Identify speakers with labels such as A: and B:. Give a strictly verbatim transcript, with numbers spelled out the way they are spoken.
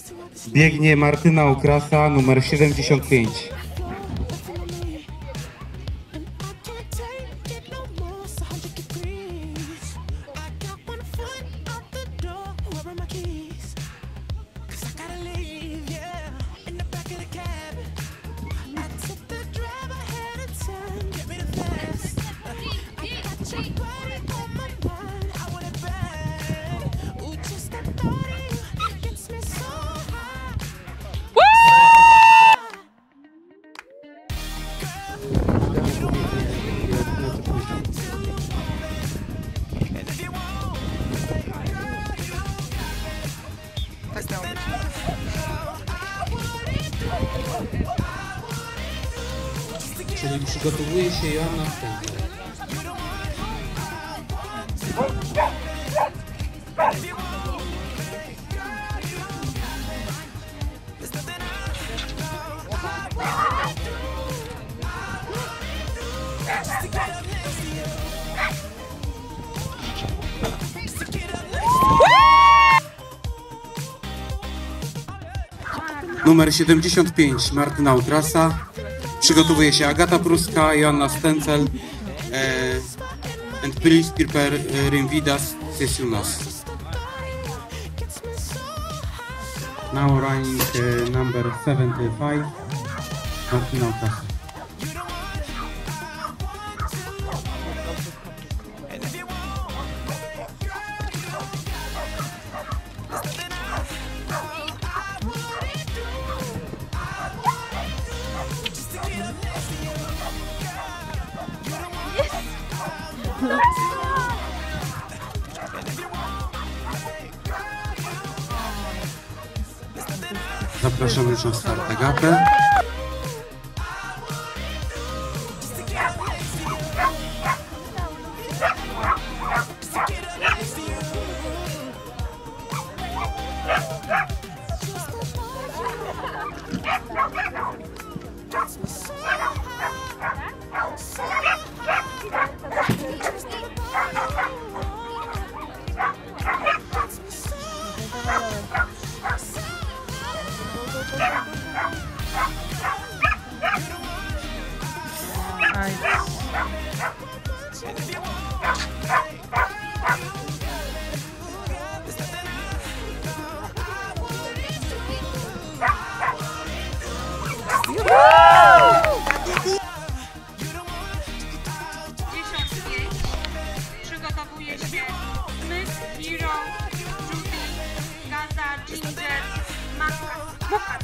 A: Biegnie Martyna Okrasa, numer siedemdziesiąt pięć. Czyli przygotowuje się Joanna Stencel. Numer siedemdziesiąt pięć Martyna Okrasa. Przygotowuje się Agata Pruska, Joanna Stencel uh, and please prepare uh, Rimvidas Sessionas. Now running uh, number seventy-five Martyna Okrasa. Zapraszamy już na start Agatę.
B: Przygotowuje się Smith, Hero, Judy, Gaza, Ginger, Maka.